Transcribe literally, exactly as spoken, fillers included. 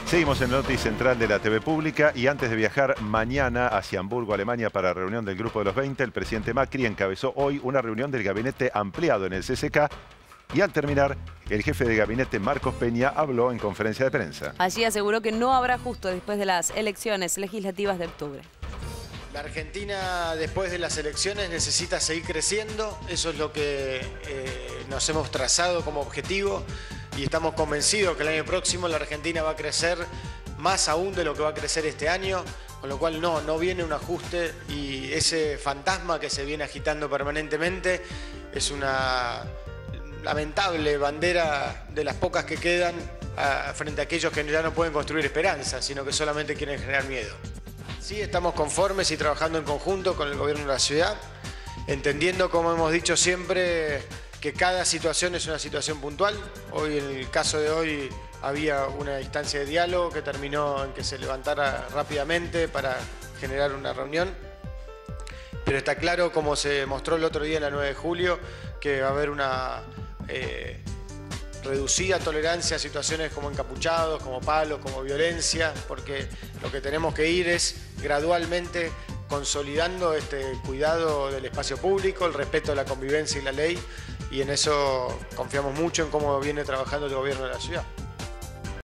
Seguimos en Noti Central de la T V Pública y antes de viajar mañana hacia Hamburgo, Alemania, para la reunión del Grupo de los veinte, el presidente Macri encabezó hoy una reunión del gabinete ampliado en el C C K y al terminar, el jefe de gabinete Marcos Peña habló en conferencia de prensa. Allí aseguró que no habrá ajuste después de las elecciones legislativas de octubre. La Argentina, después de las elecciones, necesita seguir creciendo. Eso es lo que eh, nos hemos trazado como objetivo y estamos convencidos que el año próximo la Argentina va a crecer más aún de lo que va a crecer este año, con lo cual no, no viene un ajuste y ese fantasma que se viene agitando permanentemente es una lamentable bandera de las pocas que quedan a, frente a aquellos que ya no pueden construir esperanza, sino que solamente quieren generar miedo. Sí, estamos conformes y trabajando en conjunto con el gobierno de la ciudad, entendiendo, como hemos dicho siempre, que cada situación es una situación puntual. Hoy, en el caso de hoy, había una instancia de diálogo que terminó en que se levantara rápidamente para generar una reunión. Pero está claro, como se mostró el otro día en la nueve de julio, que va a haber una eh, reducida tolerancia a situaciones como encapuchados, como palos, como violencia, porque lo que tenemos que ir es gradualmente consolidando este cuidado del espacio público, el respeto a la convivencia y la ley, y en eso confiamos mucho en cómo viene trabajando el gobierno de la ciudad.